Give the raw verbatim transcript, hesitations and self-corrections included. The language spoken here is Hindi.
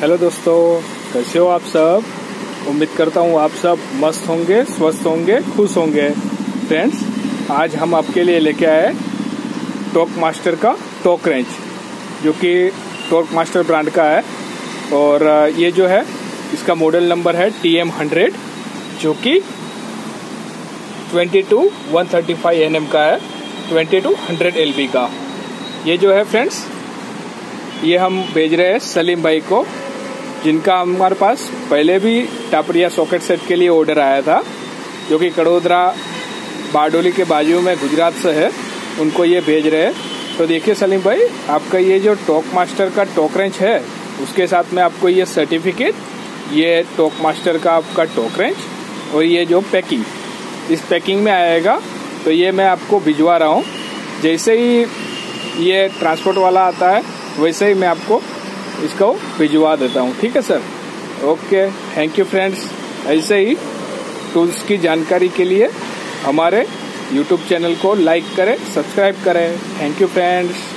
हेलो दोस्तों, कैसे हो आप सब। उम्मीद करता हूँ आप सब मस्त होंगे, स्वस्थ होंगे, खुश होंगे। फ्रेंड्स, आज हम आपके लिए लेके आए टॉर्क मास्टर का टॉर्क रेंच, जो कि टॉर्क मास्टर ब्रांड का है। और ये जो है इसका मॉडल नंबर है टी एम हंड्रेड, जो कि twenty two one thirty five N M का है, twenty two hundred L B का। ये जो है फ्रेंड्स, ये हम भेज रहे हैं सलीम भाई को, जिनका हमारे पास पहले भी टापरिया सॉकेट सेट के लिए ऑर्डर आया था, जो कि कड़ोदरा बारडोली के बाजू में गुजरात से है। उनको ये भेज रहे हैं। तो देखिए सलीम भाई, आपका ये जो टॉर्क मास्टर का टॉर्क रेंच है, उसके साथ में आपको ये सर्टिफिकेट, ये टॉर्क मास्टर का आपका टॉर्क रेंच और ये जो पैकिंग, इस पैकिंग में आएगा। तो ये मैं आपको भिजवा रहा हूँ। जैसे ही ये ट्रांसपोर्ट वाला आता है, वैसे ही मैं आपको इसको भिजवा देता हूँ। ठीक है sir, okay, thank you friends. ऐसे ही टूल्स की जानकारी के लिए हमारे यूट्यूब चैनल को लाइक करें, सब्सक्राइब करें। Thank you friends.